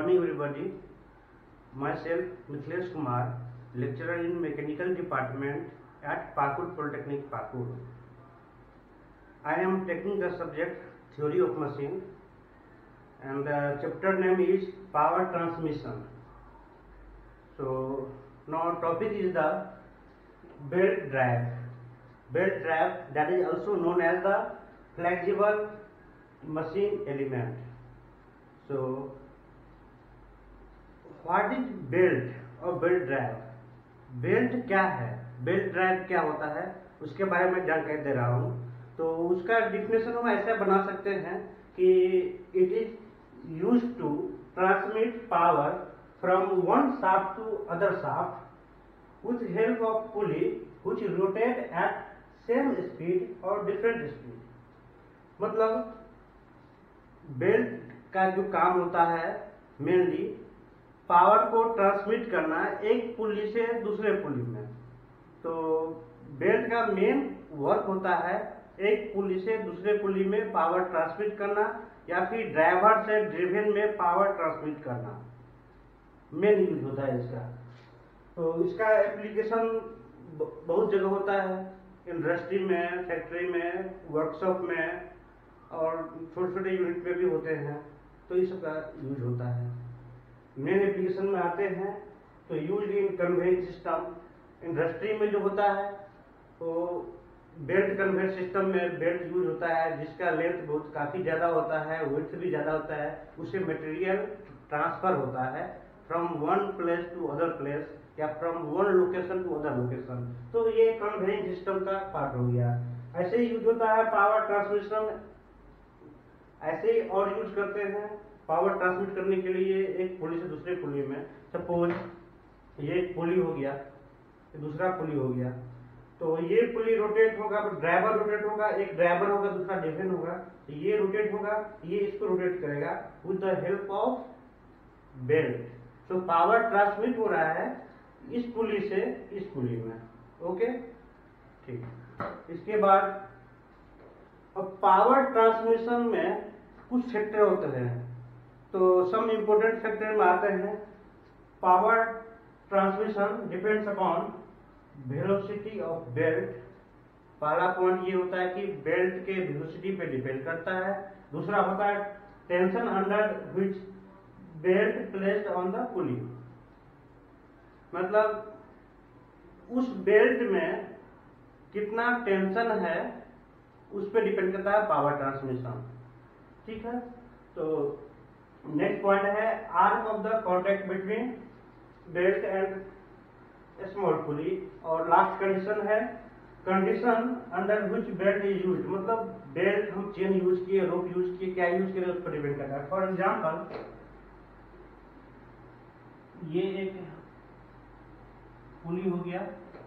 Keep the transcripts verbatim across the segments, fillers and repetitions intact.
morning everybody. Myself Mithilesh Kumar, lecturer in Mechanical Department at Pakur Polytechnic, Pakur. I am taking the subject Theory of Machine and the chapter name is Power Transmission. So now topic is the belt drive. Belt drive, that is also known as the flexible machine element. So what is belt और belt drive? Belt क्या है, belt drive क्या होता है, उसके बारे में जानकारी दे रहा हूँ। तो उसका डिफिनेशन हम ऐसे बना सकते हैं कि it is use to transmit power from one shaft to other shaft with help of pulley which rotate at same speed और डिफरेंट स्पीड। मतलब बेल्ट का जो काम होता है मेनली पावर को ट्रांसमिट करना एक पुली से दूसरे पुली में। तो बेल्ट का मेन वर्क होता है एक पुली से दूसरे पुली में पावर ट्रांसमिट करना या फिर ड्राइवर से ड्रिवन में पावर ट्रांसमिट करना, मेन यूज होता है इसका। तो इसका एप्लीकेशन बहुत जगह होता है, इंडस्ट्री में, फैक्ट्री में, वर्कशॉप में और छोटे छोटे यूनिट में भी होते हैं। तो इसका यूज होता है। मेन एप्लीकेशन में आते हैं तो use in conveyor system. Industry में जो होता है तो बेल्ट कन्वेयर सिस्टम में बेल्ट यूज होता है जिसका लेंथ बहुत काफ़ी ज़्यादा होता है, विड्थ भी ज़्यादा होता है। उससे मटेरियल ट्रांसफर होता है from one place to other place या from one location to other location. तो ये कन्वेयर सिस्टम का पार्ट हो गया। ऐसे ही यूज होता है पावर ट्रांसमिशन, ऐसे ही और यूज करते हैं पावर ट्रांसमिट करने के लिए एक पुली से दूसरे पुली में। सपोज ये एक पुली हो गया, दूसरा पुली हो गया, तो ये पुली रोटेट होगा, ड्राइवर रोटेट होगा, एक ड्राइवर होगा, दूसरा ड्रिवन होगा। तो ये रोटेट होगा, ये इसको रोटेट करेगा with the help of belt. तो पावर ट्रांसमिट हो रहा है इस पुली से इस पुली में। ओके, ठीक। इसके बाद अब पावर ट्रांसमिशन में कुछ फैक्टर होते हैं। तो सम इम्पोर्टेंट फैक्टर में आते हैं। Power transmission depends upon velocity of belt. पहला पॉइंट ये होता है कि बेल्ट के वेलोसिटी पे डिपेंड करता है। दूसरा होता है tension under which belt placed on the pulley. मतलब उस बेल्ट में कितना टेंशन है उस पर डिपेंड करता है पावर ट्रांसमिशन। ठीक है। तो नेक्स्ट पॉइंट है arc of the contact between belt and small pulley. और लास्ट कंडीशन है condition under which belt is used. मतलब बेल्ट हम चेन यूज किए, रोप यूज किए, क्या यूज किए उस पर डिपेंड करता है। फॉर एग्जांपल ये एक पुली हो गया,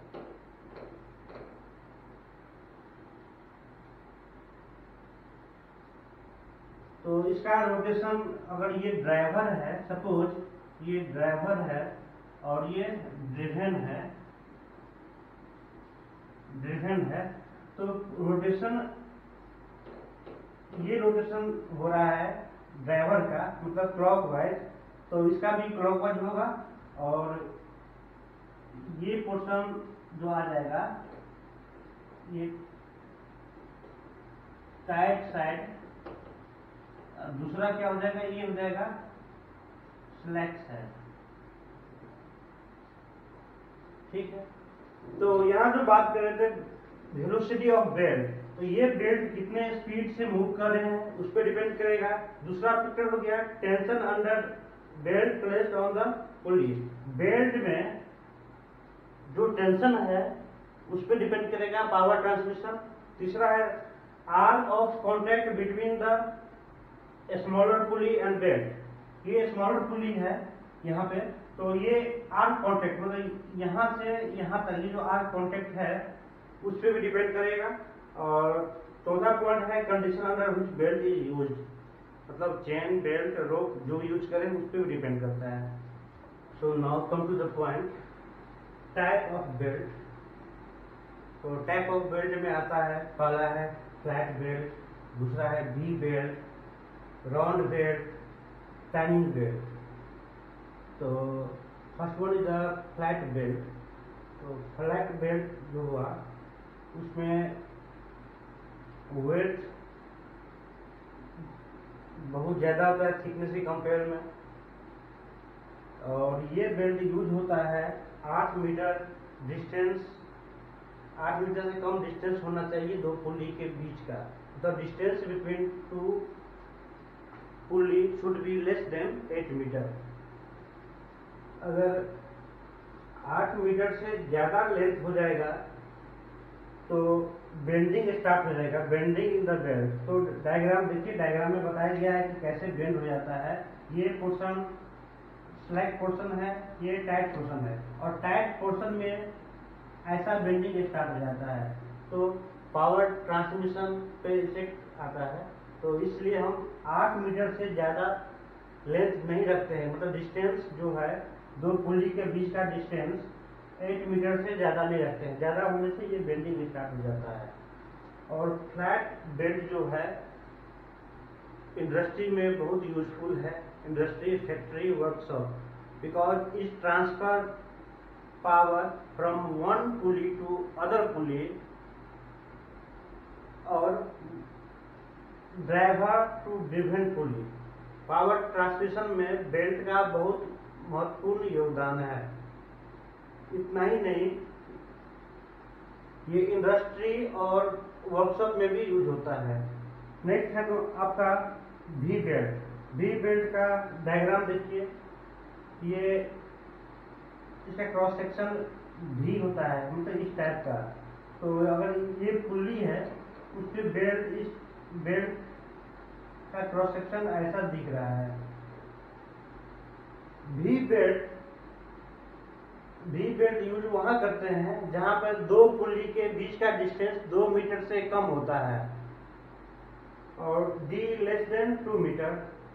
तो इसका रोटेशन अगर ये ड्राइवर है, सपोज ये ड्राइवर है और ये ड्रिवन है, ड्रिवन है तो रोटेशन, ये रोटेशन हो रहा है ड्राइवर का, मतलब क्लॉकवाइज, तो इसका भी क्लॉकवाइज होगा। और ये पोर्शन जो आ जाएगा ये टाइट साइड, दूसरा क्या हो जाएगा, ये हो जाएगा स्लैक साइड। ठीक है। तो यहाँ जो बात कर रहे थे वेलोसिटी ऑफ बेल्ट, तो ये बेल्ट कितने स्पीड से मूव कर रहे हैं उस पर डिपेंड करेगा। दूसरा फैक्टर हो गया tension under belt placed on the pulley. Belt में जो टेंशन है उस पर डिपेंड करेगा पावर ट्रांसमिशन। तीसरा है arc of contact between the smaller pulley and belt. ये स्मॉलर पुली है यहाँ पे, तो ये आर्क कॉन्टैक्ट मतलब यहाँ से यहाँ तक ये जो आर्क कॉन्टैक्ट है उस पर भी डिपेंड करेगा। और चौथा पॉइंट है condition under which belt is used. मतलब चेन, बेल्ट, रोप जो यूज करें उस पर भी डिपेंड करता है। So now come to the point type of belt. तो टाइप ऑफ बेल्ट में आता है, पहला है फ्लैट बेल्ट, दूसरा है V belt, round belt, timing belt. तो first one is the flat belt. तो फ्लैट बेल्ट जो हुआ उसमें वेट बहुत ज़्यादा होता है थिकनेस के कंपेयर में, और ये बेल्ट यूज होता है आठ मीटर डिस्टेंस, आठ मीटर से कम डिस्टेंस होना चाहिए दो पुली के बीच का। The distance between two pulley should be less than eight meter. अगर आठ मीटर से ज़्यादा लेंथ हो जाएगा तो बेंडिंग स्टार्ट हो जाएगा, बेंडिंग इन द बेल्ट। तो डायग्राम देखिए, डायग्राम में बताया गया है कि कैसे बेंड हो जाता है। ये पोर्शन स्लैक पोर्शन है, ये टाइट पोर्शन है, और टाइट पोर्शन में ऐसा बेंडिंग स्टार्ट हो जाता है तो पावर ट्रांसमिशन पे इफेक्ट आता है। तो इसलिए हम आठ मीटर से ज़्यादा लेंथ नहीं रखते हैं, मतलब डिस्टेंस जो है दो पुली के बीच का डिस्टेंस एट मीटर से ज़्यादा नहीं रखते हैं। ज़्यादा होने से ये बेंडिंग स्टार्ट हो जाता है। और फ्लैट बेल्ट जो है इंडस्ट्री में बहुत यूजफुल है, industry, factory, workshop, because it transfer power from one pulley to other pulley और driver to driven pulley. Power transmission में बेल्ट का बहुत महत्वपूर्ण योगदान है। इतना ही नहीं, ये इंडस्ट्री और वर्कशॉप में भी यूज होता है। नेक्स्ट है तो आपका वी बेल्ट। वी बेल्ट का डायग्राम देखिए, ये इसका क्रॉस सेक्शन भी होता है, मतलब इस टाइप का। तो अगर ये पुल्ली है उसके बेल्ट, इस बेल्ट का क्रॉस सेक्शन ऐसा दिख रहा है। V belt V belt use वहां करते हैं जहां पर दो पुल्ली के बीच का डिस्टेंस दो मीटर से कम होता है, और D less than two meter.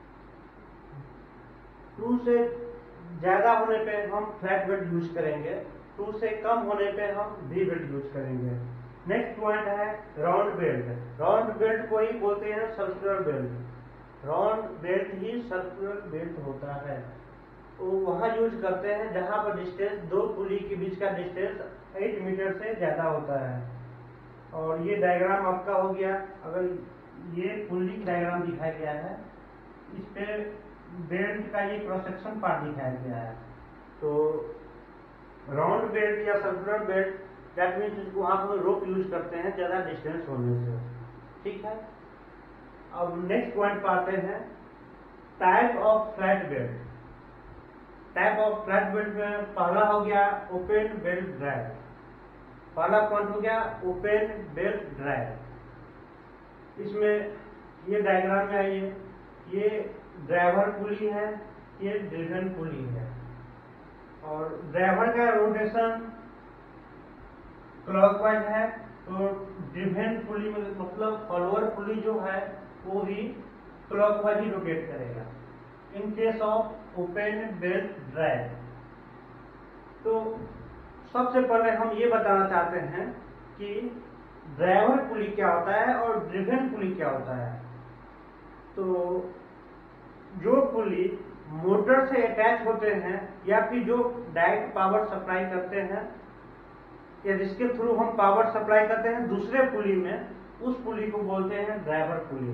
Two से ज्यादा होने पे हम फ्लैट बेल्ट यूज करेंगे, टू से कम होने पे हम वी बेल्ट यूज करेंगे। नेक्स्ट पॉइंट है राउंड बेल्ट। राउंड बेल्ट को ही बोलते हैं सर्कुलर बेल्ट। राउंड बेल्ट ही सर्कुलर बेल्ट होता है। तो वहाँ यूज करते हैं जहाँ पर डिस्टेंस दो पुली के बीच का डिस्टेंस एट मीटर से ज़्यादा होता है। और ये डायग्राम आपका हो गया। अगर ये पुली डायग्राम दिखाया गया है, इस पे बेल्ट का ये क्रॉस सेक्शन पार्ट दिखाया गया है। तो राउंड बेल्ट या सर्कुलर बेल्ट, दैट मीन्स वहाँ पर रोप यूज करते हैं ज़्यादा डिस्टेंस होने से। ठीक है, अब नेक्स्ट पॉइंट पर आते हैं, type of flat belt. Type of flat belt में पहला हो गया ओपन बेल्ट ड्राइव। पहला पॉइंट हो गया ओपन बेल्ट ड्राइव। इसमें ये डायग्राम में आइए, ये ड्राइवर पुली है, ये ड्रिवन पुली है, और ड्राइवर का रोटेशन क्लॉकवाइज है, तो ड्रिवन पुली में मतलब फॉलोअर पुली जो है वो भी क्लॉकवाइज ही रोटेट करेगा in case of open belt drive. तो सबसे पहले हम ये बताना चाहते हैं कि ड्राइवर पुली क्या होता है और ड्रिवन पुली क्या होता है। तो जो पुली मोटर से अटैच होते हैं या फिर जो डायरेक्ट पावर सप्लाई करते हैं या जिसके थ्रू हम पावर सप्लाई करते हैं दूसरे पुली में, उस पुली को बोलते हैं ड्राइवर पुली।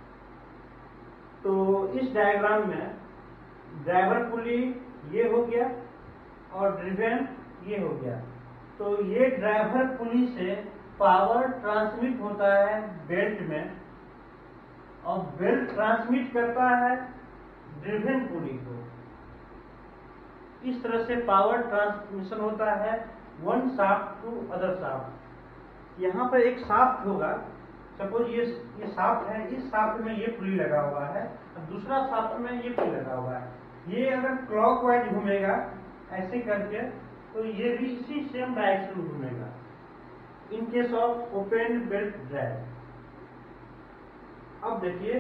तो इस डायग्राम में ड्राइवर पुली ये हो गया और ड्रिवन ये हो गया। तो ये ड्राइवर पुली से पावर ट्रांसमिट होता है बेल्ट में, और बेल्ट ट्रांसमिट करता है ड्रिवन पुली को। इस तरह से पावर ट्रांसमिशन होता है one shaft to other shaft. यहाँ पर एक शाफ्ट होगा, सपोज ये ये शाफ्ट है, इस शाफ्ट में ये पुली लगा हुआ है और दूसरा शाफ्ट में ये पुली लगा हुआ है। ये अगर क्लॉकवाइज घूमेगा ऐसे करके तो ये भी इसी सेम डायरेक्शन में घूमेगा in case of open belt drive. अब देखिए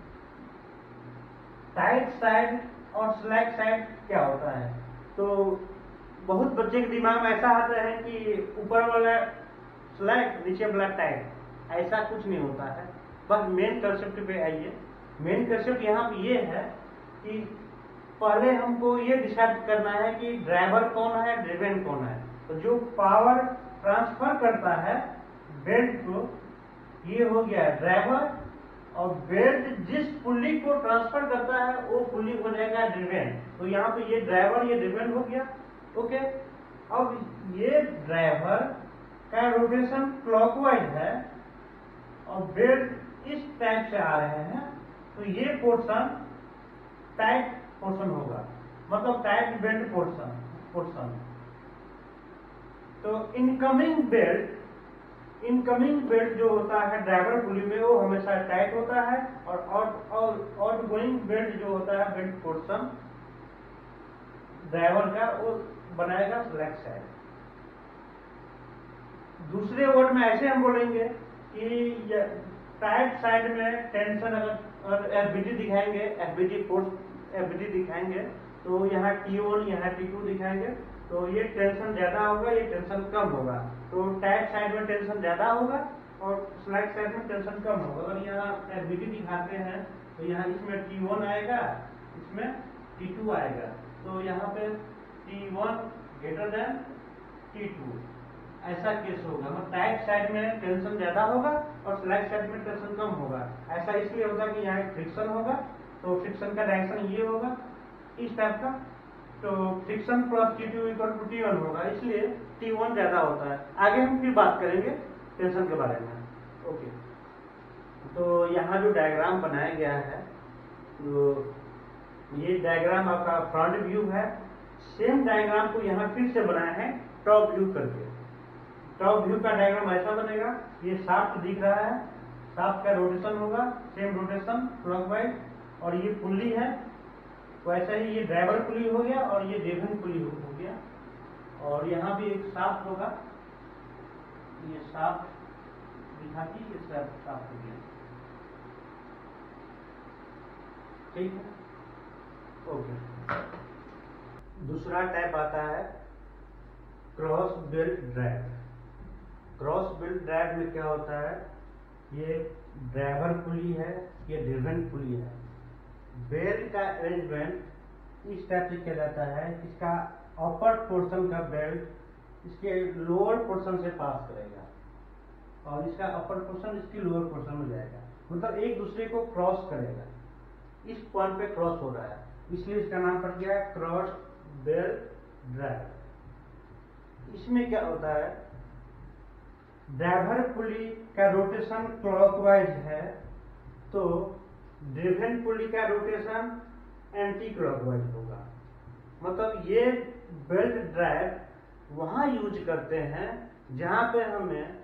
टाइट साइड और स्लैक साइड क्या होता है। तो बहुत बच्चे के दिमाग में ऐसा आता है कि ऊपर वाला स्लैक नीचे वाला टाइट, ऐसा कुछ नहीं होता है। बस मेन कंसेप्ट पे आइए। मेन कंसेप्ट यहाँ पे ये है कि पहले हमको ये डिसाइड करना है कि ड्राइवर कौन है, ड्रिवेन कौन है। तो जो पावर ट्रांसफर करता है बेल्ट को, ये हो गया ड्राइवर, और बेल्ट जिस पुल्ली को ट्रांसफर करता है वो पुल्ली हो जाएगा ड्रिवेन। तो यहाँ पे ये ड्राइवर, ये ड्रिवेन हो गया। ओके, अब ये ड्राइवर का रोटेशन क्लॉकवाइज है और बेल्ट इस टाइप से आ रहे हैं, तो ये पोर्शन टाइट पोर्शन होगा, मतलब टाइट बेल्ट पोर्शन पोर्शन तो इनकमिंग बेल्ट इनकमिंग बेल्ट जो होता है ड्राइवर पुली में, वो हमेशा टाइट होता है, और आउटगोइंग बेल्ट जो होता है बेल्ट पोर्शन ड्राइवर का, वो बनाएगा स्लैक साइड। दूसरे वर्ड में ऐसे हम बोलेंगे कि टाइट साइड में टेंशन, अगर एफबीटी दिखाएंगे, एफबीटी फोर्स एफबीटी दिखाएंगे, तो यहाँ टी वन, यहाँ टी टू दिखाएंगे, तो ये टेंशन ज्यादा होगा, ये टेंशन कम होगा। तो टाइट साइड में टेंशन ज्यादा होगा और स्लैक साइड में टेंशन कम होगा। अगर यहाँ एफबीटी दिखाते हैं तो यहाँ इसमें टी वन आएगा, इसमें टी टू आएगा, तो यहाँ पे T one greater than T two, ऐसा केस होगा। मतलब टाइट साइड में टेंशन ज्यादा होगा और स्लैक साइड में टेंशन कम होगा। ऐसा इसलिए होगा कि यहाँ फ्रिक्शन होगा, तो फ्रिक्शन का डायरेक्शन ये होगा, इस टाइप का। तो friction plus T two equal to T one होगा, इसलिए टी वन ज्यादा होता है। आगे हम फिर बात करेंगे टेंशन के बारे में। ओके, तो यहाँ जो डायग्राम बनाया गया है, तो ये डायग्राम आपका फ्रंट व्यू है। सेम डायग्राम को यहाँ फिर से बनाया है टॉप व्यू करके। टॉप व्यू का डायग्राम ऐसा बनेगा, ये शाफ्ट दिख रहा है, शाफ्ट का रोटेशन होगा, सेम रोटेशन क्लॉकवाइज, और ये पुल्ली है, तो ऐसा ही ये ड्राइवर पुली हो गया और ये ड्रिवेन पुली हो, हो गया। और यहाँ भी एक शाफ्ट होगा, ये शाफ्ट दिखाती, ये शाफ्ट हो गया। ठीक है, ओके। दूसरा टाइप आता है cross belt drive. Cross belt drive में क्या होता है, ये ड्राइवर पुली है, ये ड्रिवेन पुली है। बेल्ट का अरेंजमेंट इस टाइप से किया जाता है, इसका अपर पोर्शन का बेल्ट इसके लोअर पोर्शन से पास करेगा और इसका अपर पोर्शन इसकी लोअर पोर्शन में जाएगा, मतलब एक दूसरे को क्रॉस करेगा। इस पॉइंट पे क्रॉस हो रहा है, इसलिए इसका नाम पड़ गया क्रॉस बेल्ट ड्राइव। इसमें क्या होता है, ड्राइवर पुली का रोटेशन क्लॉकवाइज है, तो ड्रिवेन पुली का रोटेशन एंटी क्लॉकवाइज होगा। मतलब ये बेल्ट ड्राइव वहां यूज करते हैं जहां पे हमें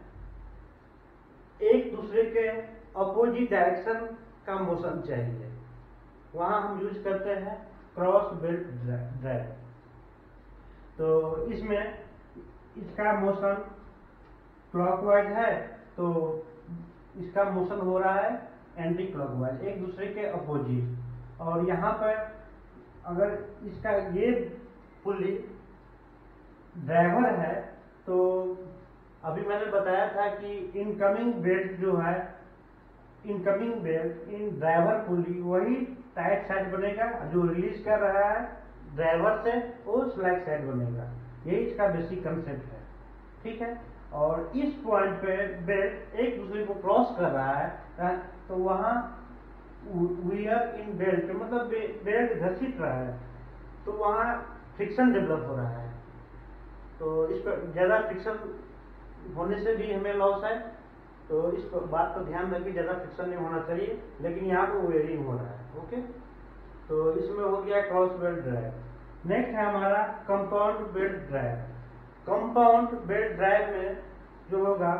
एक दूसरे के अपोजिट डायरेक्शन का मोशन चाहिए, वहां हम यूज करते हैं क्रॉस बेल्ट ड्राइव। तो इसमें इसका मोशन क्लॉकवाइज है, तो इसका मोशन हो रहा है एंटी क्लॉकवाइज, एक दूसरे के अपोजिट। और यहाँ पर अगर इसका ये पुली ड्राइवर है, तो अभी मैंने बताया था कि इनकमिंग बेल्ट जो है, incoming belt in driver pulley वही टाइट साइड बनेगा, जो रिलीज कर रहा है ड्राइवर से वो स्लैक साइड बनेगा। यही इसका बेसिक कंसेप्ट है, ठीक है। और इस पॉइंट पे बेल्ट एक दूसरे को क्रॉस कर रहा है, तो वहां वियर इन बेल्ट, मतलब बे, बेल्ट घसीट रहा है, तो वहां फ्रिक्शन डेवलप हो रहा है। तो इस पर ज्यादा फ्रिक्शन होने से भी हमें लॉस है, तो इस पर बात पर ध्यान रखिए, ज्यादा फ्रिक्शन नहीं होना चाहिए, लेकिन यहाँ पे वेयरिंग हो रहा है। ओके, तो इसमें हो गया क्रॉस बेल्ट ड्राइव। नेक्स्ट है हमारा compound belt drive. Compound belt drive में जो होगा,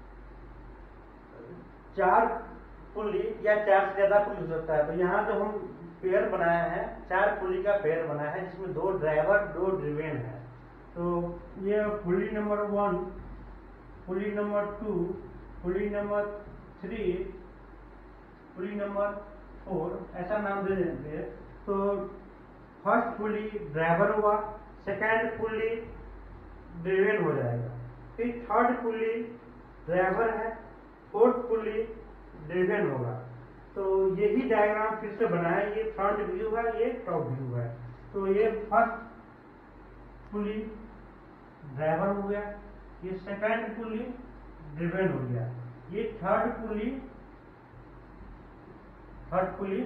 चार पुली या चार से ज्यादा पुली हो सकता है। तो यहाँ जो हम पेयर बनाया है, चार पुली का पेयर बनाया है, जिसमें दो ड्राइवर दो ड्रिवेन है। तो ये pulley number one, pulley number two, pulley number three, pulley number four, ऐसा नाम दे देते हैं। तो फर्स्ट पुली ड्राइवर हुआ, सेकेंड पुली ड्रिवेन हो जाएगा, फिर थर्ड पुली ड्राइवर है, फोर्थ पुली ड्रिवेन होगा। तो यही डायग्राम फिर से बना है। ये फ्रंट व्यू है, ये टॉप व्यू है। तो ये फर्स्ट पुली ड्राइवर हो गया, ये सेकंड पुली ड्रिवन हो गया, ये third pulley third pulley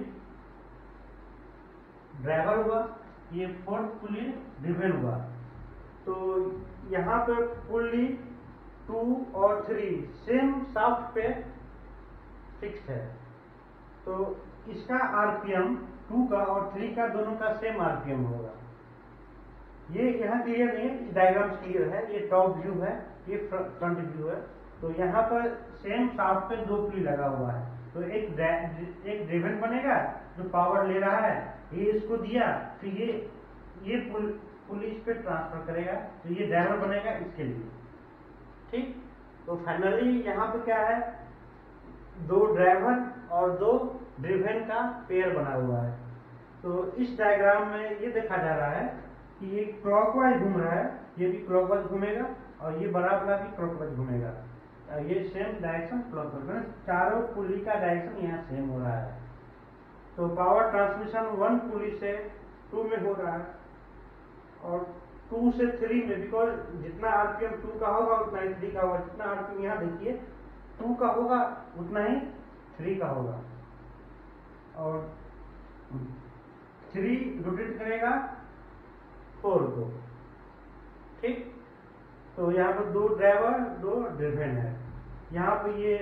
driver हुआ, ये फोर्थ पुली ड्रिवन हुआ। तो यहाँ पे पुली टू और थ्री सेम शाफ्ट पे फिक्स है। तो इसका आरपीएम टू का और थ्री का दोनों का सेम आरपीएम होगा। ये यहाँ क्लियर नहीं है, डायग्राम क्लियर है। ये टॉप व्यू है, ये फ्रंट व्यू है। तो यहाँ पर सेम शाफ्ट पे दो पुली लगा हुआ है। तो एक एक ड्रिवन बनेगा जो पावर ले रहा है, ये इसको दिया, फिर ये ये पुल पुली इस पे ट्रांसफर करेगा, तो ये ड्राइवर बनेगा इसके लिए। ठीक, तो फाइनली यहाँ पे क्या है, दो ड्राइवर और दो ड्रिवन का पेयर बना हुआ है। तो इस डायग्राम में ये देखा जा रहा है कि ये क्लॉकवाइज घूम रहा है, ये भी क्लॉकवाइज घूमेगा और ये बड़ा वाला भी क्लॉकवाइज घूमेगा। ये सेम डायरेक्शन क्लॉकवाइज, चारों पुली का डायरेक्शन यहाँ सेम हो रहा है। तो पावर ट्रांसमिशन वन पुली से टू में हो रहा है और टू से थ्री में, बिकॉज जितना आरपीएम टू का होगा उतना ही थ्री का होगा। जितना आरपीएम यहाँ देखिए टू का होगा उतना ही थ्री का होगा। और थ्री रोटेट करेगा फोर को। ठीक, तो यहाँ पर दो ड्राइवर दो ड्रिवन है। यहाँ पे ये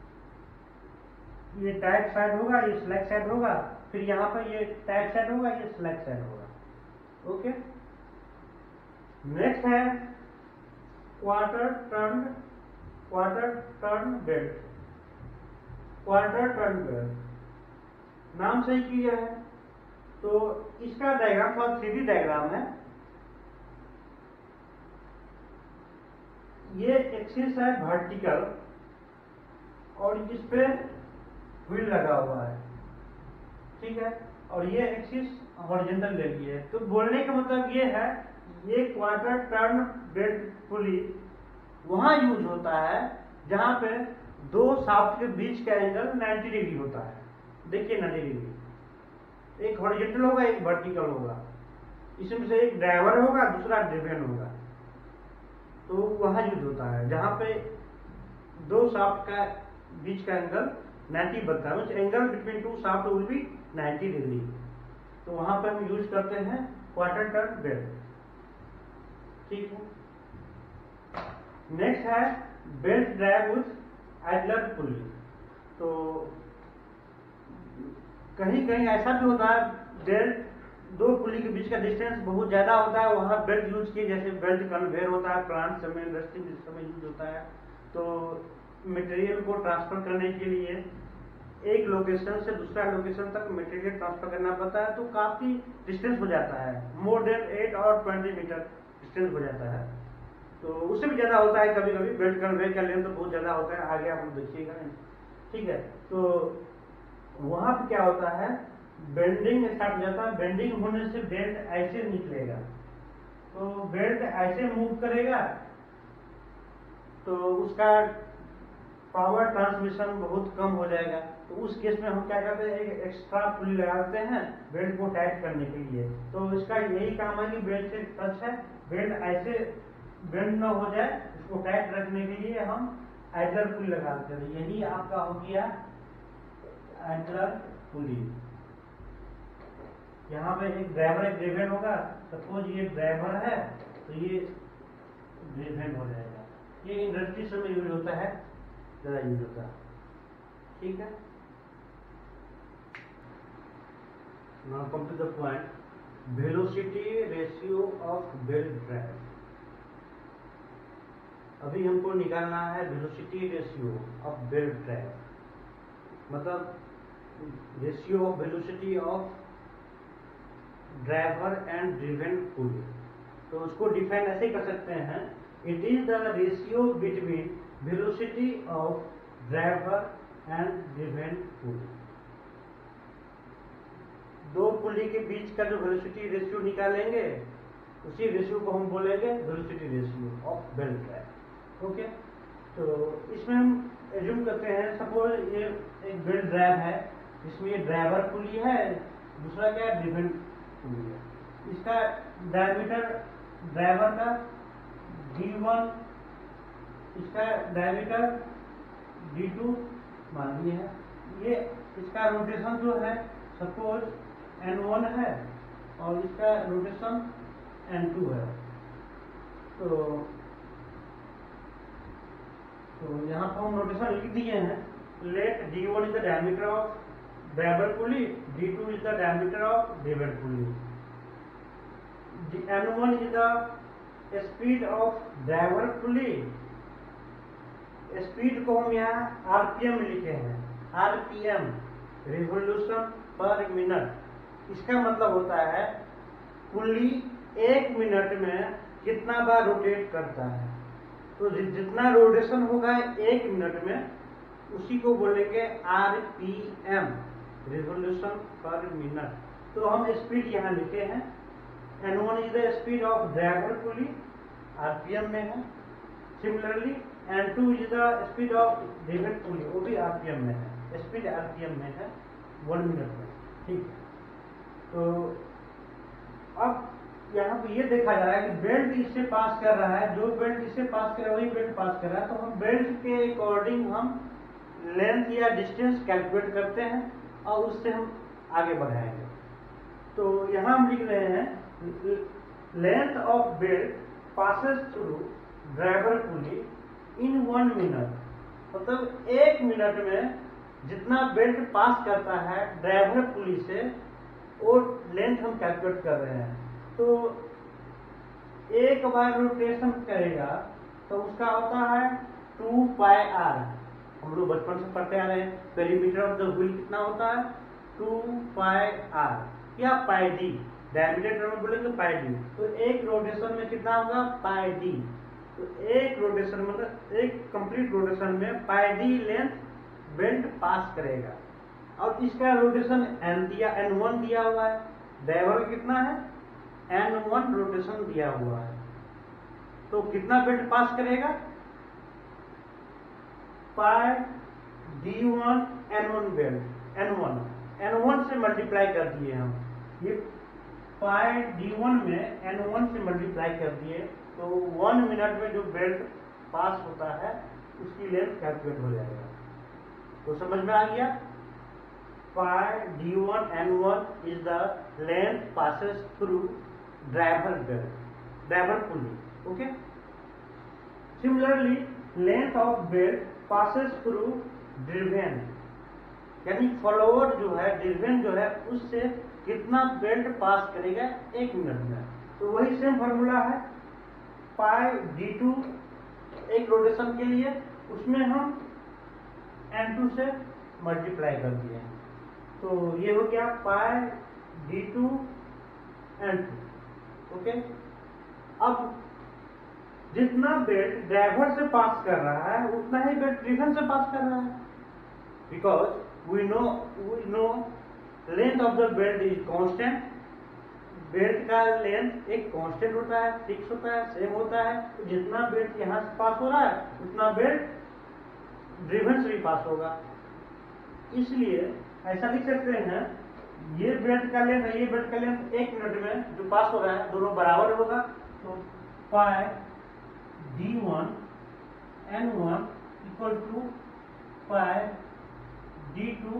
ये टाइट साइड होगा, ये स्लैक साइड होगा, फिर यहाँ पर ये टाइट साइड होगा, ये स्लैक साइड होगा। ओके, नेक्स्ट है quarter turn quarter turn belt. Quarter turn belt नाम से ही क्लियर है। तो इसका डायग्राम बहुत थ्री डी डायग्राम है। ये एक्सिस है वर्टिकल और इस पे व्हील लगा हुआ है। ठीक है, और ये एक्सिस हॉरिजॉन्टल ले ली है। तो बोलने का मतलब ये है, ये क्वार्टर टर्न बेल्ट पुली वहां यूज होता है जहां पे दो शाफ्ट के बीच का एंगल नाइन्टी डिग्री होता है। देखिए नाइन्टी डिग्री, एक हॉरिजॉन्टल होगा एक वर्टिकल होगा। इसमें से एक ड्राइवर होगा दूसरा ड्रिवन होगा। तो वहां यूज होता है जहां पे दो शाफ्ट का बीच का एंगल नाइन्टी बनता है। Angle between two shaft will be ninety degree. तो वहां पर हम यूज करते हैं क्वार्टर टर्न बेल्ट। ठीक है, नेक्स्ट है belt drive with idler pulley. तो कहीं कहीं ऐसा भी होता है बेल्ट दो पुली के बीच का डिस्टेंस बहुत ज्यादा होता है, वहां बेल्ट यूज किए, जैसे बेल्ट कन्वेयर होता है प्लांट समय इंडस्ट्री में समय यूज होता है। तो मटेरियल को ट्रांसफर करने के लिए एक लोकेशन से दूसरा लोकेशन तक मटेरियल ट्रांसफर करना पड़ता है। तो काफी डिस्टेंस हो जाता है, मोर देन एट और ट्वेंटी मीटर डिस्टेंस हो जाता है। तो उससे भी ज्यादा होता है कभी कभी। बेल्ट कन्वेयर का लेंथ तो बहुत ज्यादा होता है, आगे आप देखिएगा। ठीक है, तो वहां पे क्या होता है, बेंडिंग स्टार्ट हो जाता है। बेंडिंग होने से बेल्ट ऐसे निकलेगा, तो बेल्ट ऐसे मूव करेगा तो उसका पावर ट्रांसमिशन बहुत कम हो जाएगा। तो उस केस में हम क्या करते हैं, एक एक्स्ट्रा पुली लगाते हैं बेल्ट को टाइट करने के लिए। तो इसका यही काम है कि बेल्ट से टच है, बेल्ट ऐसे बेंड न हो जाए, इसको टाइट रखने के लिए हम आइडलर पुली लगाते हैं। यही आपका हो गया आइडलर पुली। यहाँ पे एक ड्राइवर एक ड्रिवन होगा। सपोज ये ड्राइवर है तो ये ड्रिवन हो जाएगा। ये इंडस्ट्री में यूज होता है, ज्यादा यूज होता है। ठीक है, now come to the point, velocity ratio of belt drive. अभी हमको निकालना है velocity ratio of belt drive, मतलब ratio of velocity of driver and driven pulley. तो उसको डिफाइन ऐसे कर सकते हैं, it is the ratio between velocity of driver and driven pulley. दो पुली के बीच का जो वेलोसिटी रेशियो निकालेंगे उसी रेशियो को हम बोलेंगे velocity ratio of belt drive. Okay, तो इसमें हम एज्यूम करते हैं, सपोज ये एक बेल्ट ड्राइव है, इसमें ये ड्राइवर पुली है, दूसरा क्या है, ड्रिवन पुली है। इसका डायमीटर ड्राइवर का डी वन, इसका डायमीटर डी टू मान लिया है। ये इसका रोटेशन जो है सपोज एन वन है और इसका रोटेशन एन टू है। तो तो यहाँ पर हम रोटेशन लिख दिए हैं। Let D one is the diameter of driver pulley, D two is the diameter of driven pulley, N one is the speed of driver pulley. Speed को हम यहाँ आरपीएम लिखे हैं, आरपीएम रिवोल्यूशन पर मिनट। इसका मतलब होता है पुली एक मिनट में कितना बार रोटेट करता है। तो जितना रोटेशन होगा एक मिनट में उसी को बोलेंगे आरपीएम, रिवोल्यूशन पर मिनट। तो हम स्पीड यहाँ लिखे हैं, N one is the speed of driver pulley, RPM में है। Similarly N two is the speed of driven pulley, वो भी आरपीएम में है, स्पीड आरपीएम में है वन मिनट में। ठीक है, तो अब यहाँ पे ये देखा जा रहा है कि बेल्ट इससे पास कर रहा है, जो बेल्ट इससे पास कर रहा है वही बेल्ट पास कर रहा है। तो हम बेल्ट के अकॉर्डिंग हम लेंथ या डिस्टेंस कैलकुलेट करते हैं और उससे हम आगे बढ़ाएंगे। तो यहाँ हम लिख रहे हैं length of belt passes through driver pulley in one minute. मतलब एक मिनट में जितना बेल्ट पास करता है ड्राइवर पुली से वो लेंथ हम कैलकुलेट कर रहे हैं। तो एक बार रोटेशन करेगा तो उसका होता है टू पाई आर। हम लोग बचपन से पढ़ते आ रहे हैं पेरीमीटर ऑफ द व्हील कितना होता है, टू पाई आर या पाई डी। डायमीटर में बोलेंगे पाई डी। तो एक रोटेशन में कितना होगा, पाई डी। तो एक रोटेशन मतलब एक कंप्लीट रोटेशन में pi D length belt pass करेगा। और इसका रोटेशन एन दिया, एन वन दिया हुआ है। ड्राइवर कितना है, एन वन रोटेशन दिया हुआ है। तो कितना बेल्ट पास करेगा, pi D one N one belt, N one N one से मल्टीप्लाई कर दिए हम। ये पाई डी वन में एन वन से मल्टीप्लाई कर दिए तो वन मिनट में जो बेल्ट पास होता है उसकी लेंथ कैलकुलेट हो जाएगा। तो समझ में आ गया, pi D one N one is the length passes through driver belt, driver pulley. Okay, similarly length of belt passes through driven, यानी फॉलोअर जो है, ड्रिवेन जो है, उससे कितना बेल्ट पास करेगा एक मिनट में। तो वही सेम फॉर्मूला है, पाई डी टू एक रोटेशन के लिए, उसमें हम एन टू से मल्टीप्लाई कर दिए हैं। तो ये हो गया pi D two N two. Okay, अब जितना बेल्ट ड्राइवर से पास कर रहा है उतना ही बेल्ट ड्रिवन से पास कर रहा है। Because we know we know length of the belt is constant. Belt का लेंथ एक कांस्टेंट होता है, फिक्स होता है, सेम होता है। तो जितना बेल्ट यहाँ से पास हो रहा है उतना बेल्ट ड्रिवन से भी पास होगा। इसलिए ऐसा लिख सकते हैं, ये बेल्ट का लेंथ है, ये बेल्ट का लेंथ एक मिनट में जो पास हो रहा है दोनों बराबर होगा। तो pi D one N one equal to pi D two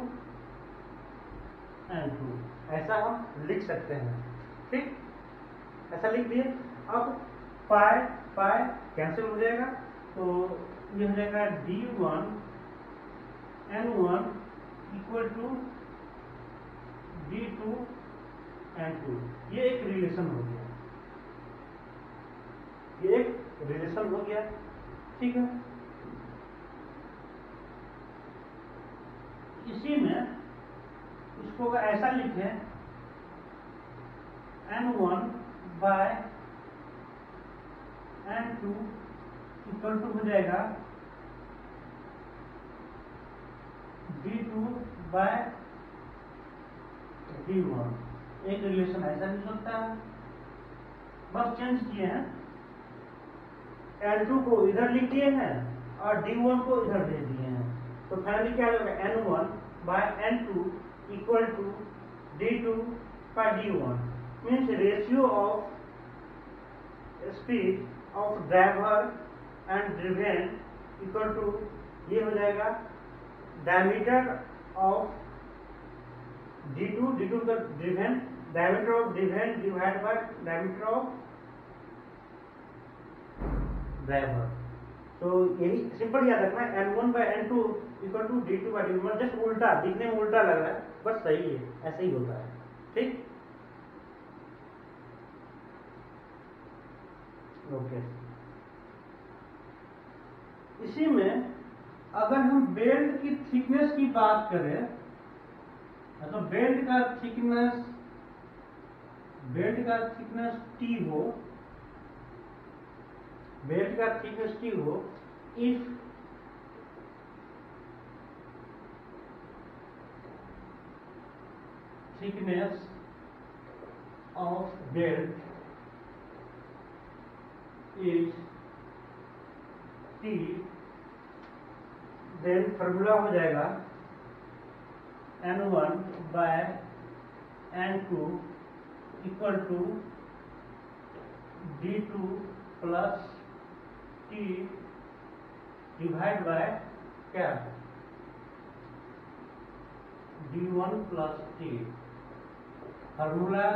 N two, ऐसा हम लिख सकते हैं। ठीक, ऐसा लिख दिए। अब पाई पाई कैंसिल हो जाएगा, तो ये हो जाएगा D one N one equal to D two N two. ये एक रिलेशन हो गया, ये एक रिलेशन हो गया। ठीक है, इसी में इसको ऐसा लिखें, N one by N two equal to हो जाएगा D two by D one. एक रिलेशन ऐसा भी सकता है, बस चेंज किए हैं, एन टू को इधर लिख दिए हैं और डी वन को इधर दे दिए हैं। तो फाइनली क्या होगा, N one by N two equal to D two by D one, means ratio of speed of driver and driven equal to, ये हो जाएगा diameter of D two, D two का driven, diameter of driven divide by diameter of driver. तो यही simple याद रखना है, N one by N two equal to D two by D one. Just उल्टा, दिखने में उल्टा लग रहा है, बस सही है, ऐसे ही होता है। ठीक, ओके। इसी में अगर हम बेल्ट की थिकनेस की बात करें, तो बेल्ट का थिकनेस, बेल्ट का थिकनेस टी हो, बेल्ट का थिकनेस टी हो, if thickness of belt is T, then formula हो जाएगा N one by N two equal to D two plus T divide by क्या, D one plus T. Formula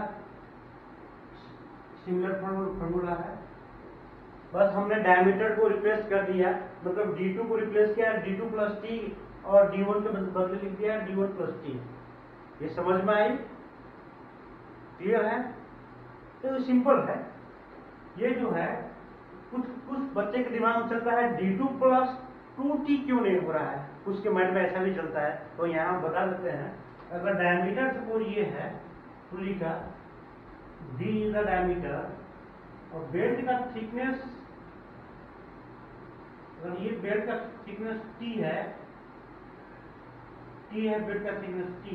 similar formula है, बस हमने diameter को replace कर दिया, मतलब डी टू को रिप्लेस किया डी टू प्लस टी, और डी वन के बदले लिख दिया डी वन प्लस टी। ये समझ में आई? क्लियर है? तो सिंपल है। ये जो है कुछ कुछ बच्चे के दिमाग में चलता है D two plus two T क्यों नहीं हो रहा है, उसके माइंड में ऐसा भी चलता है। तो यहाँ हम बता देते हैं, अगर डायमीटर सपोज ये है पुली का, डी इज द डायमीटर, और बेल्ट का थिकनेस, अगर ये बेल्ट का थिकनेस टी है, टी है बेल्ट का थिकनेस टी,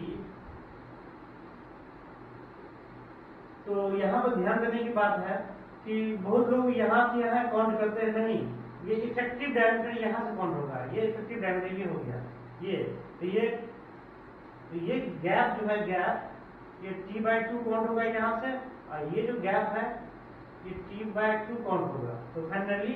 तो यहाँ पर ध्यान देने की बात है कि बहुत लोग यहाँ से यहाँ काउंट करते हैं, नहीं, ये इफेक्टिव डायमीटर यहाँ से काउंट होगा, ये इफेक्टिव डायमीटर ये हो गया, ये तो ये तो ये गैप जो है, गैप ये टी बाई टू काउंट होगा यहाँ से, और ये जो गैप है ये टी बाई टू काउंट होगा। तो फाइनली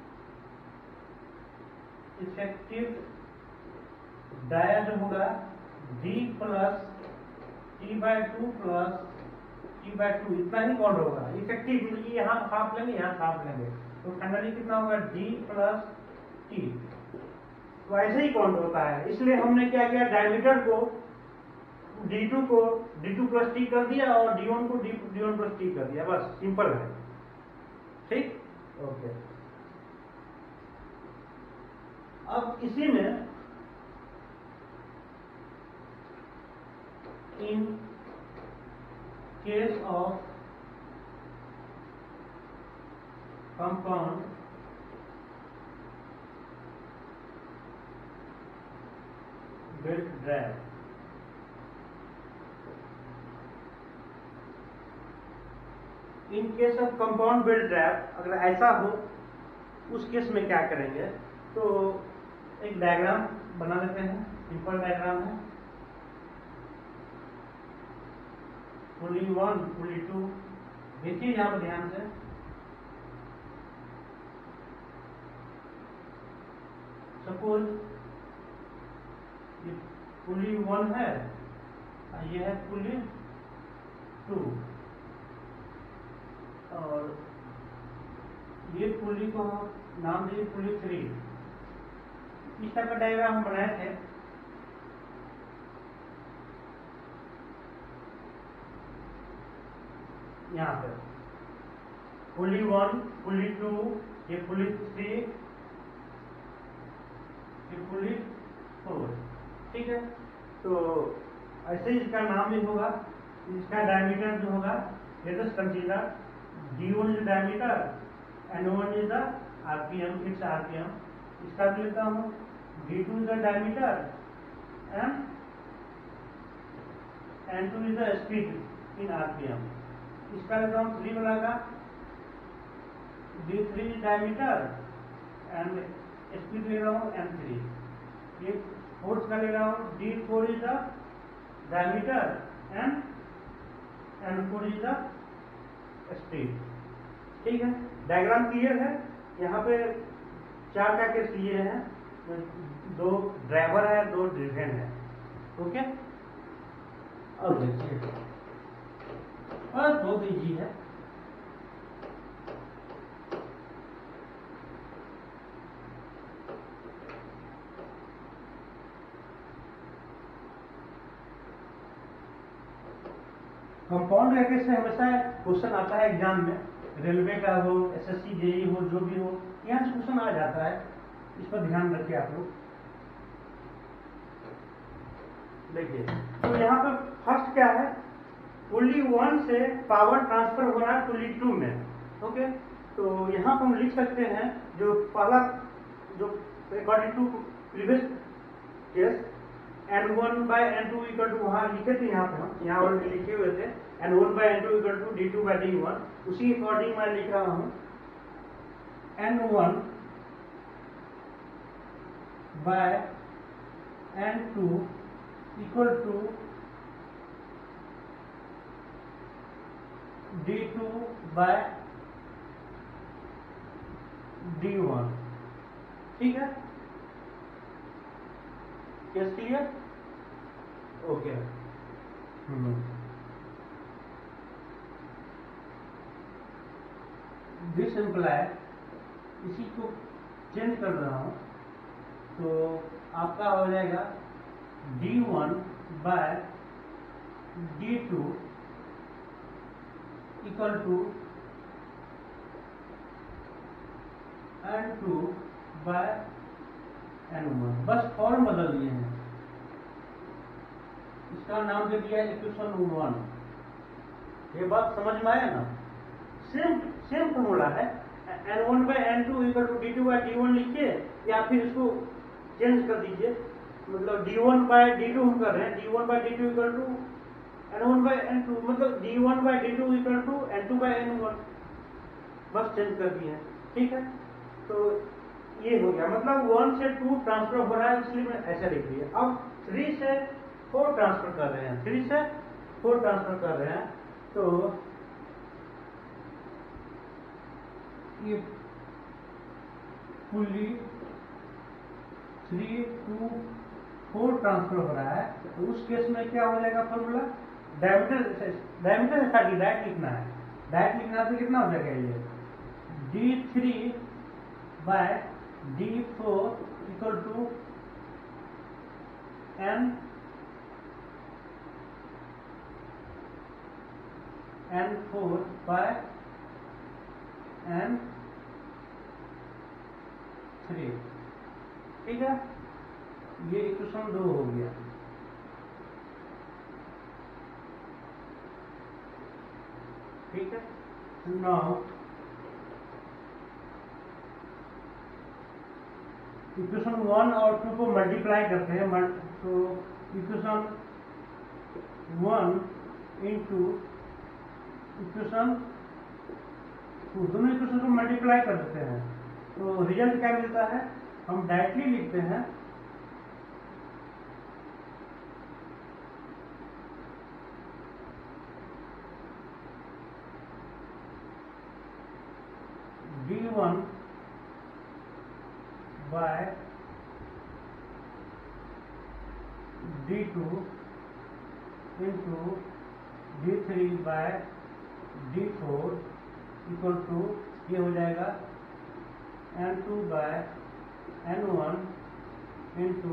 इफेक्टिव डाया जो होगा D plus T by two plus T by two, इतना ही काउंट होगा। इफेक्टिव ये यहाँ हाफ लेंगे, यहाँ हाफ लेंगे, तो फाइनली कितना होगा डी प्लस टी। तो ऐसे ही काउंट होता है, इसलिए हमने क्या किया, डायमीटर को डी टू को डी टू प्लस टी कर दिया और डी वन को डी वन प्लस टी कर दिया, बस सिंपल है। ठीक, ओके। अब इसी में in case of compound belt drive, in case of compound belt drive, अगर ऐसा हो उस केस में क्या करेंगे, तो एक डायग्राम बना लेते हैं, सिंपल डायग्राम है। पुली वन, पुली टू, देखिए यहाँ पर ध्यान से, सपोज ये पुली वन है, ये है पुली टू, और ये पुली को नाम दिए पुली थ्री। इस टाइप का डायग्राम हम बनाए थे। यहाँ पे पुली वन, पुली टू, ये पुली थ्री, ये पुली फोर, ठीक है। तो ऐसे ही इसका नाम भी होगा, इसका डायमीटर जो होगा, let us consider d one is diameter and n one is the rpm, its rpm। इसका भी लेता हूँ d two is the diameter and n two is the speed in rpm। इसका लेता हूँ थ्री वाला का d three is diameter and speed ले रहा हूँ n three। ये फोर्थ का ले रहा हूँ d four is the diameter and N four is the speed. ठीक है, डायग्राम क्लियर है। यहाँ पे चार का केस लिए हैं, दो ड्राइवर है, दो ड्रिवेन है। ओके, अब देखिए और बहुत इजी है। कंपाउंड रैकेट से हमेशा क्वेश्चन आता है एग्जाम में, रेलवे का हो, एसएससी जेई हो, जो भी हो, यहाँ से क्वेश्चन आ जाता है। इस पर ध्यान रखिए आप लोग। देखिए, तो यहाँ पर फर्स्ट क्या है, पुली वन से पावर ट्रांसफर हो रहा है पुली टू में। ओके, तो यहाँ पर हम लिख सकते हैं जो पहला, जो according to previous case N one by N two equal to, वहाँ लिखे थे, यहाँ पे हम यहाँ ऑलरेडी लिखे हुए थे, N one by N two equal to D two by D one. उसी अकॉर्डिंग मैं लिख रहा हूँ N one by N two equal to D two by D one. ठीक है, case clear? Okay, this imply, इसी को चेंज कर रहा हूं, तो आपका हो जाएगा D one by D two equal to N two by N one. बस फॉर्म बदल दिए हैं, इसका नाम दे दिया इक्वेशन वन। ये बात समझ में आया ना? सेम सेम फॉर्मूला है, N one by N two equal to D two by D one लिखिए, या फिर इसको चेंज कर दीजिए, मतलब D one by D two हम कर रहे हैं, D one by D two equal to N one by N two, मतलब D one by D two equal to N two by N one. बस चेंज कर दिए हैं। ठीक है, तो ये हो गया, मतलब वन से टू ट्रांसफर हो रहा है, इसलिए मैं ऐसा लिख दिया। अब थ्री से फोर ट्रांसफर कर रहे हैं, थ्री से फोर ट्रांसफर कर रहे हैं, तो ये pulley three to four transfer हो रहा है, तो उस केस में क्या हो जाएगा फॉर्मूला, डायमीटर डायमीटर है खाली डायरेक्ट लिखना है, डायरेक्ट लिखना तो कितना हो जाएगा ये D three by D four equal to N N four by N three. ठीक है, ये इक्वेशन दो हो गया। ठीक है, नाउ इक्वेशन वन और टू को मल्टीप्लाई करते हैं, तो equation one into equation two, दोनों इक्वेशन को मल्टीप्लाई कर देते हैं, तो रिजल्ट क्या मिलता है, हम डायरेक्टली लिखते हैं D one by D to into D three by D four equal to, ये हो जाएगा N two by N one into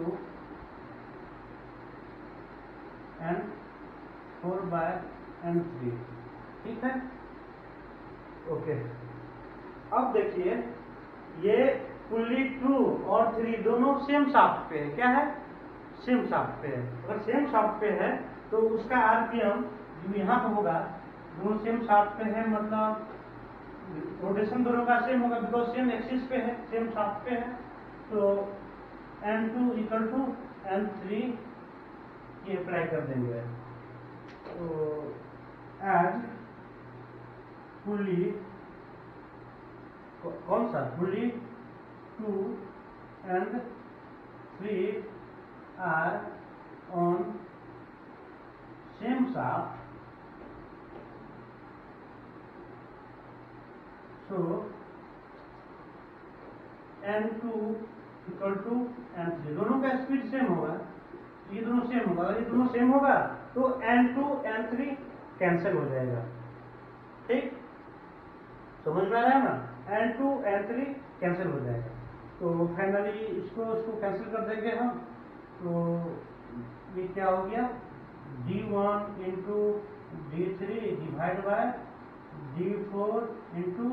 N four by N three. ठीक है, ओके। अब देखिए, ये पुली टू और थ्री दोनों सेम शाफ्ट पे है, क्या है, सेम शाफ्ट पे है। अगर सेम शाफ्ट पे है तो उसका आरपीएम जो यहाँ पे होगा, दोनों सेम शाफ्ट पे है, मतलब रोटेशन दोनों का सेम होगा, बिकॉज सेम एक्सिस पे है, सेम शाफ्ट पे है, तो N two equal to N three ये अप्लाई कर देंगे। तो एज पुली, कौन सा pulley two and three are on same shaft, so N two equal to N three, दोनों का स्पीड सेम होगा, ये दोनों सेम होगा, अगर ये दोनों सेम होगा तो N two N three cancel हो जाएगा। ठीक, समझ में आ रहा है ना, N two N three cancel हो जाएगा। तो फाइनली इसको इसको कैंसिल कर देंगे हम, तो ये क्या हो गया, D one into D three divide by D four into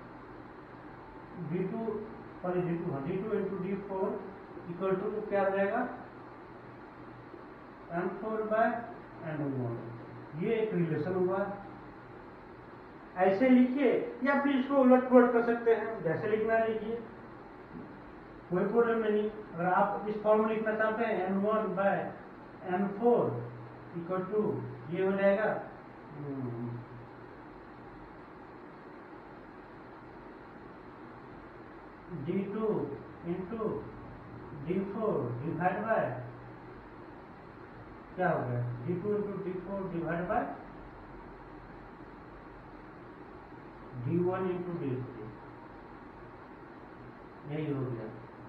D two sorry D two D to into D four equal to क्या हो जाएगा, M four by N one. ये एक रिलेशन हुआ, ऐसे लिखिए या फिर इसको उलट पुलट कर सकते हैं, जैसे लिखना है लिखिए, कोई प्रॉब्लम नहीं। अगर आप इस फॉर्म में लिखना चाहते हैं N one by N four equal to ये हो जाएगा D to into D four divide by क्या हो गया, D to into D four divide by D one into D three, यही हो गया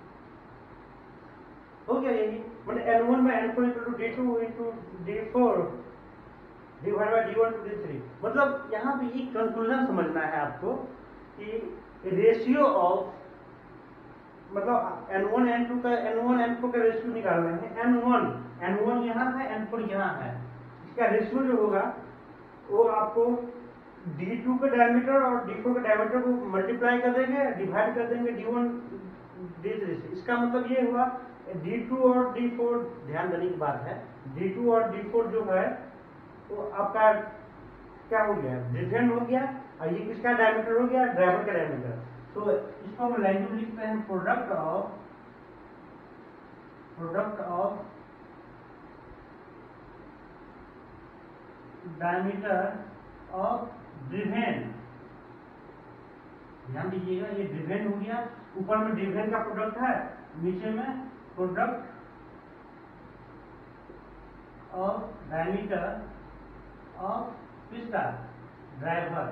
हो गया यही, मतलब N one by N four into D to into D four divide by D one two D three. मतलब यहाँ पे ये कंक्लूजन समझना है आपको कि रेशियो ऑफ, मतलब एन वन एन टू का एन वन एन फोर का रेशियो निकाल रहे हैं, एन वन एन वन यहाँ है एन फोर यहाँ है, इसका रेशियो जो होगा वो आपको डी टू का डायमीटर और डी फोर का डायमीटर को मल्टीप्लाई कर देंगे, डिवाइड कर देंगे डी वन डी थ्री से। इसका मतलब ये हुआ डी टू और डी फोर, ध्यान देने की बात है, डी टू और डी फोर जो है वो आपका क्या हो गया, डिफरेंट हो गया, और ये किसका डायमीटर हो गया, ड्राइवर का डायमीटर। तो इसको हम लाइन में लिखते हैं product of product of diameter of driven. ध्यान दीजिएगा, ये ड्रिवेन हो गया, ऊपर में ड्रिवेन का प्रोडक्ट है, नीचे में प्रोडक्ट ऑफ डायमीटर ऑफ किसका, ड्राइवर।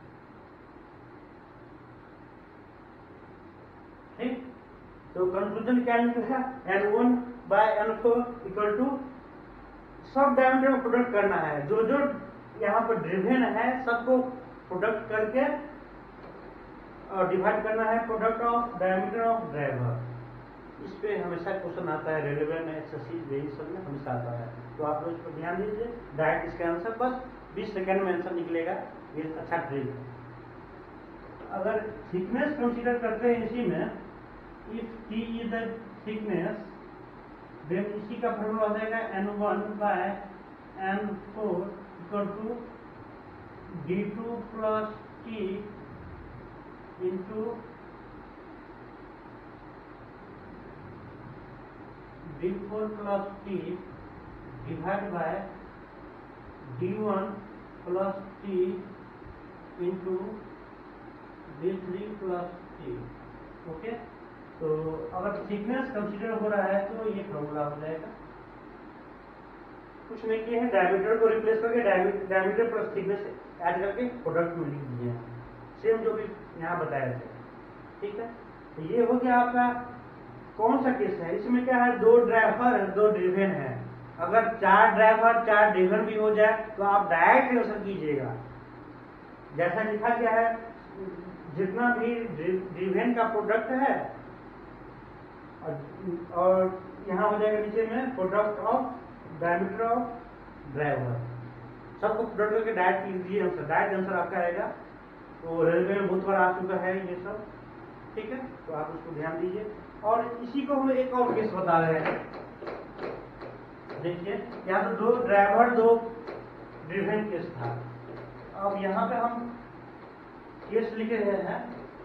ठीक, तो कंक्लूजन क्या निकला, N one by N four equal to सब डायमीटर में प्रोडक्ट करना है, जो जो यहाँ पर ड्रिवेन है सबको प्रोडक्ट करके और डिवाइड करना है product of diameter of driver. इस पे हमेशा क्वेश्चन आता है, रेलवे में, एसएससी यही सब में हमेशा आता है, तो आप लोग इस पर ध्यान दीजिए। डायरेक्ट इसका आंसर बस बीस सेकंड में आंसर निकलेगा, ये अच्छा ट्रिक है। अगर थिकनेस कंसीडर करते हैं इसी में, if T is the thickness, then इसी का फॉर्मूला हो जाएगा N one by N four equal to D two plus T into D four plus T divide by D one plus T into D three plus T. Okay, तो अगर thickness consider हो रहा है तो ये formula हो जाएगा, कुछ नहीं किए हैं, डायमीटर को रिप्लेस करके डायमीटर प्लस थिकनेस ऐड करके प्रोडक्ट में लिख दिए हैं, सेम जो भी यहाँ बताया थे। ठीक है, तो ये हो गया आपका कौन सा केस है, इसमें क्या है, दो ड्राइवर दो ड्रिवेन है। अगर चार ड्राइवर चार ड्रिवेन भी हो जाए तो आप डायरेक्ट आंसर कीजिएगा, जैसा लिखा गया है, जितना भी ड्रिवेन का प्रोडक्ट है और यहाँ हो जाएगा नीचे में product of diameter of driver, सबको प्रोडक्ट करके डायरेक्ट कीजिए आंसर, डायरेक्ट आंसर आपका आएगा। तो रेलवे में बहुत बार आ चुका है ये सब, ठीक है, तो आप उसको ध्यान दीजिए। और इसी को हम एक और केस बता रहे हैं, देखिए यहाँ तो दो ड्राइवर दो ड्रिवेन केस था, अब यहाँ पे हम केस लिखे रहे हैं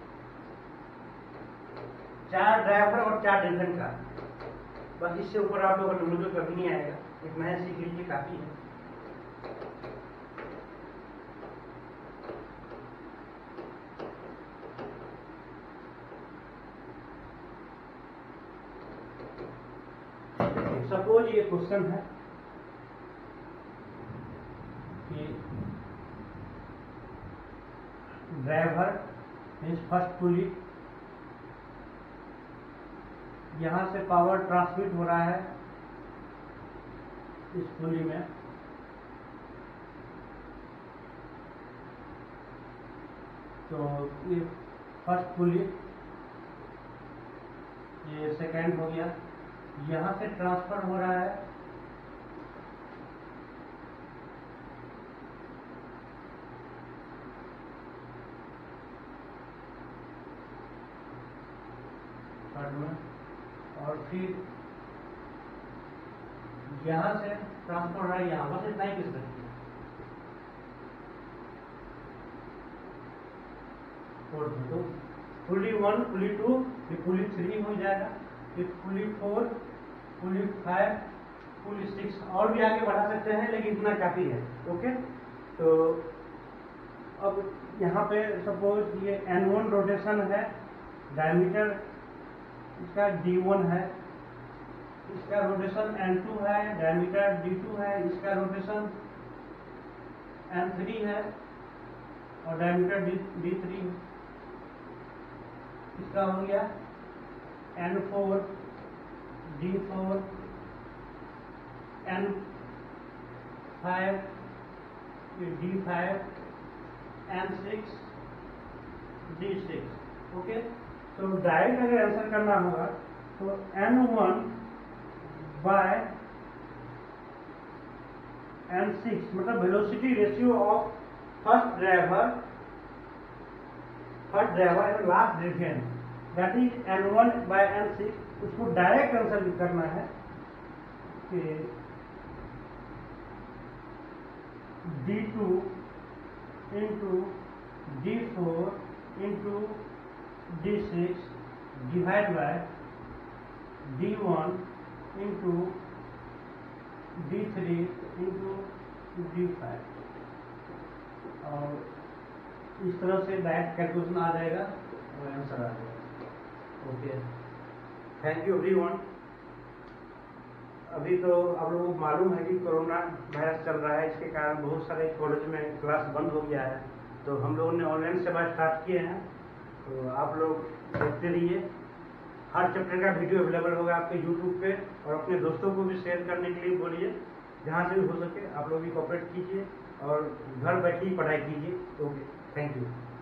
चार ड्राइवर और चार ड्रिवेन का, बस इससे ऊपर आप लोगों का नंबर कभी नहीं आएगा, इतना ही सीख लीजिए, काफी है। सपोज ये क्वेश्चन है, मीन्स फर्स्ट पुली, यहाँ से पावर ट्रांसमिट हो रहा है इस पुली में, तो ये फर्स्ट पुली, ये सेकेंड हो गया, यहाँ से ट्रांसफर हो रहा है थर्ड में, और फिर यहाँ से ट्रांसफर हो रहा है यहाँ, बस इतना ही किस तरह तो पुली वन, पुली टू, फिर पुली थ्री हो जाएगा, फिर pulley four, pulley five, pulley six, और भी आगे बढ़ा सकते हैं लेकिन इतना काफी है। ओके, तो अब यहाँ पे सपोज ये एन वन रोटेशन है, डायमीटर इसका डी वन है, इसका रोटेशन एन टू है, डायमीटर डी टू है, इसका रोटेशन एन थ्री है और डायमीटर डी थ्री है, इसका हो गया N four, D four, N five, D five, N six, D six. Okay, तो डायरेक्ट अगर आंसर करना होगा तो N one by N six, मतलब velocity ratio of first driver first driver and last difference, that is N one by N six. उसको direct answer करना है कि D to into D four into D six divide by D one into D three into D five, और इस तरह से direct calculation आ जाएगा और आंसर आ जाएगा। Okay, thank you everyone. अभी तो आप लोगों को मालूम है कि कोरोना वायरस चल रहा है, इसके कारण बहुत सारे कॉलेज में क्लास बंद हो गया है, तो हम लोगों ने ऑनलाइन सेवा स्टार्ट किए हैं, तो आप लोग देखते रहिए। हर चैप्टर का वीडियो अवेलेबल होगा आपके यूट्यूब पे, और अपने दोस्तों को भी शेयर करने के लिए बोलिए, जहाँ से भी हो सके आप लोग भी कोऑपरेट कीजिए और घर बैठे ही पढ़ाई कीजिए। Okay, thank you.